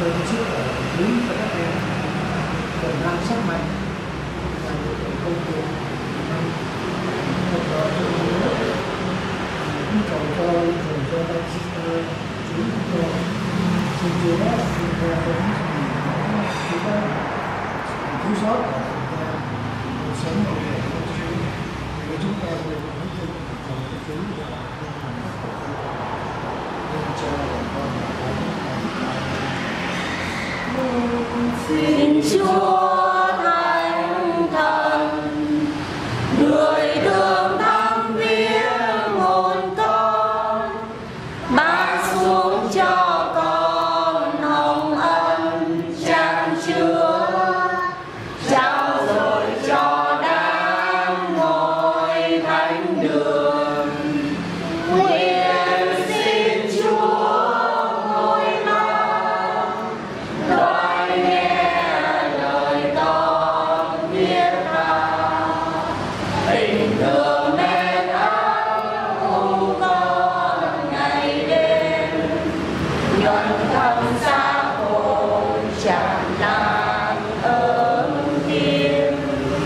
tôi sức khỏe quý cho các em, tiềm năng sức mạnh và những công việc tôi có sự nhớ cầu cho các chúng tôi xin Chúa xin ra đến chúng ta thiếu sót của cuộc sống của chúng ta được hưởng thụ của chúng ta xin Chúa Thánh Thần người thương thăm viếng hồn con, ban xuống cho con hồng ân chan chứa, trao dồi cho đám ngôi thánh đường. Nguyện xin Chúa ngôi lo loài nghe lời con viết ra, tình thương mến ấm cùng con ngày đêm, nhuận thầm xã hội tràn lan ơn thiên.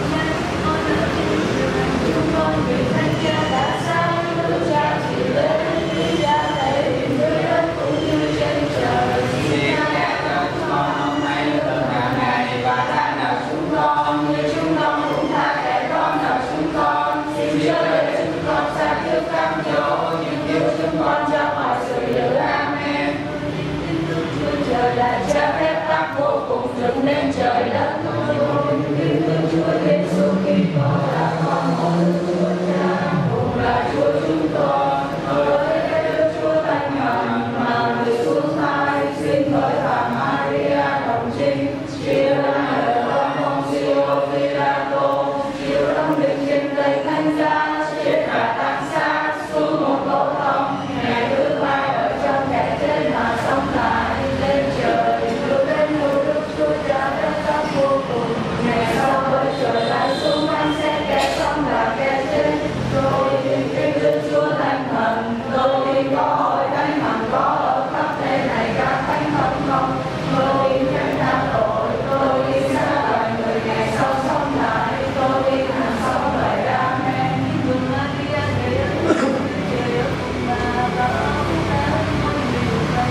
Chúng con vì Thánh Cha đã sáng nước cha chỉ lên đi ra thầy dưới đất cũng như trên trời. Xin Cha cho con hôm nay được hàng ngày và tha nợ chúng con như chúng con cũng tha kẻ con nợ chúng con. Xin chớ để chúng con xa trước cám dỗ, nhưng cứu chúng con ra khỏi sự dữ. Amen. Chúa trời là Cha phép tắc vô cùng dựng nên trời đất thôi. Kính thưa Chúa Giêsu Kitô là con một Chúa Cha, cùng là Chúa chúng con. Với Đức Chúa Thánh Thần mà người xuống thai, sinh bởi bà Maria đồng trinh, chịu lời con Pontius Pilato, chịu đóng đinh trên cây thánh giá, chết và táng xác, xuống một lỗ thông, ngày thứ ba ở trong kẻ chết mà sống lại, lên trời, được đến ngôi Đức Chúa Cha phép tắc vô cùng. Ngày sau với trời lại xuống phán xét kẻ sống và kẻ chết. Tôi tin kính Đức Chúa Thánh Thần, tôi tin có hội thánh hằng có ở khắp thế này các thánh thần không. Tôi tin nhận tha tội, tôi tin xác loài người ngày sau sống lại, tôi tin hàng sống vậy. Amen. Mừng Maria đầy ơn Chúa trời ơi cùng bà và ông đã mọi người và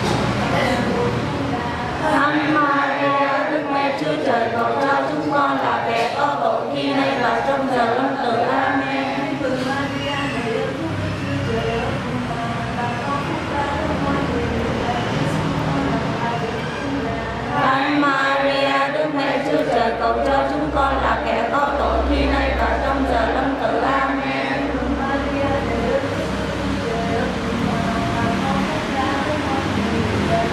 Thánh Maria Đức Mẹ Chúa Trời cầu cho chúng con là kẻ có tội khi nay và trong giờ lâm tử. Amen. Mừng Maria đầy ơn Chúa trời ơi cùng bà và ông đã mọi người và Thánh Maria Đức Mẹ Chúa Trời cầu cho chúng con là kẻ có tội khi nay và trong giờ lâm tử. Amen. Mừng Maria đầy ơn Chúa trời ơi cùng bà và ông đã mọi người và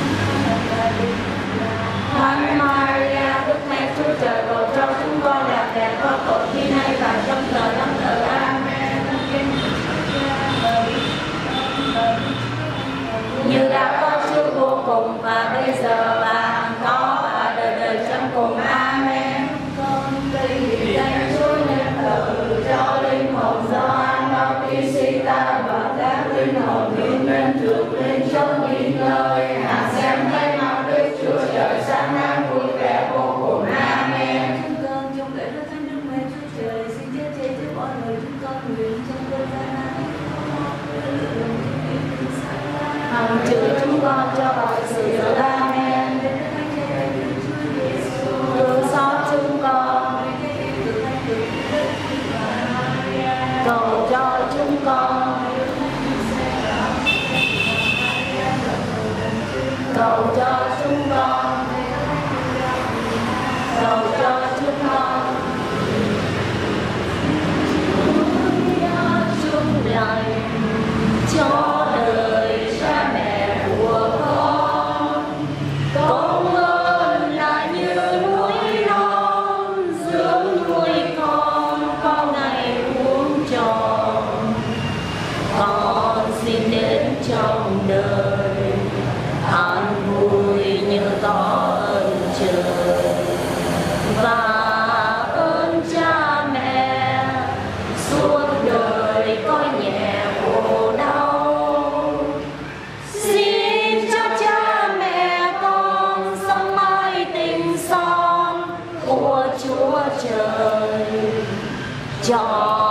Thánh Maria Đức Mẹ Chúa Trời cầu cho chúng con là kẻ có tội khi nay và trong giờ lâm tử. Amen. Như đã có trước vô cùng và bây giờ và hằng có và đời đời chẳng cùng. Amen. Con vì danh Chúa nhân tử cho linh hồn Gioan Bautista và các linh hồn hiến nhân được lên trong nghỉ ngơi, hằng xem thấy mặt Đức Chúa Trời sáng nắng vui vẻ vô cùng. Amen. Chúng con trong lễ rước Thánh Đức Mẹ Chúa Trời xin chết chế trước mọi người chúng con nguyện trong cơn gian nan hằng trừ chúng con cho mọi sự dữ. Amen. Thương xót chúng con, cầu cho chúng con, cầu cho chúng con, cầu cho chúng con. Chung lành cho đời cha mẹ của con, công ơn là như núi non dưỡng nuôi con có ngày uống tròn. Con xin đến trong đời an vui như cho